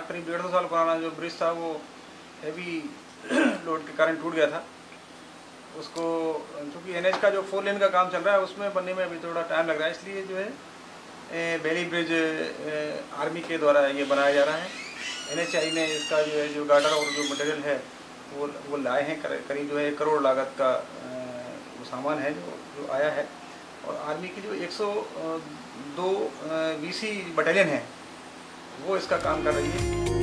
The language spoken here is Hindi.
करीब 1.5 साल पुराना जो ब्रिज था वो हैवी लोड के कारण टूट गया था। उसको चूँकि एनएच का जो 4 लेन का काम चल रहा है उसमें बनने में अभी थोड़ा टाइम लग रहा है, इसलिए जो है बेली ब्रिज आर्मी के द्वारा ये बनाया जा रहा है। एनएचआई ने इसका जो है जो गार्डर और जो मटेरियल है वो लाए हैं, करीब जो है 1 करोड़ लागत का वो सामान है जो आया है। और आर्मी की जो 102 बीसी बटालियन है वो इसका काम कर रही है।